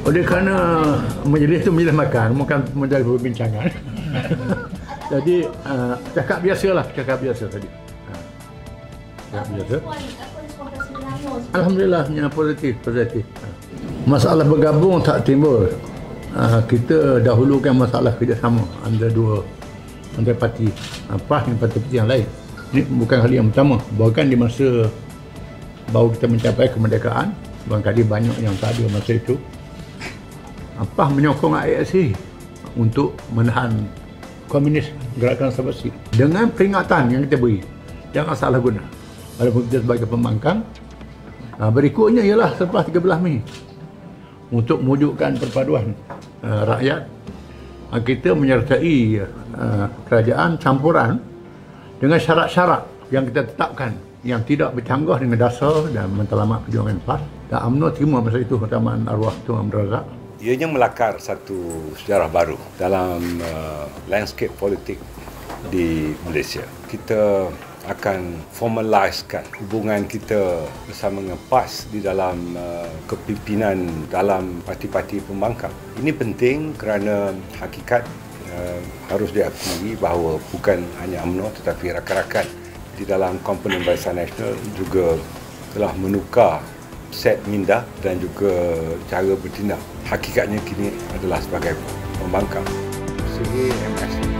Oleh kerana majlis itu majlis makan, bukan majlis perbincangan. Jadi cakap biasa tadi. Cakap biasa. Alhamdulillahnya positif. Masalah bergabung tak timbul. Kita dahulukan masalah kerjasama antara parti PAS dan parti-parti yang lain. Ini bukan kali yang pertama. Bahkan di masa baru kita mencapai kemerdekaan, barangkali banyak yang tak ada masa itu. PAS menyokong AISC untuk menahan komunis gerakan Sabasi dengan peringatan yang kita beri, jangan salah guna walaupun kita sebagai pembangkang. Berikutnya ialah selepas 13 Mei untuk mewujudkan perpaduan rakyat, kita menyertai kerajaan campuran dengan syarat-syarat yang kita tetapkan yang tidak bercanggah dengan dasar dan matlamat perjuangan PAS. Dan UMNO terima masa itu keutamaan arwah Tuan Abdul Razak. Ianya melakar satu sejarah baru dalam landscape politik di Malaysia. Kita akan formaliskan hubungan kita bersama dengan PAS di dalam kepimpinan dalam parti-parti pembangkang. Ini penting kerana hakikat harus diakui bahawa bukan hanya UMNO tetapi rakan-rakan di dalam komponen Barisan Nasional juga telah menukar set minda dan juga cara bertindak. Hakikatnya kini adalah sebagai pembangkang. Segi MS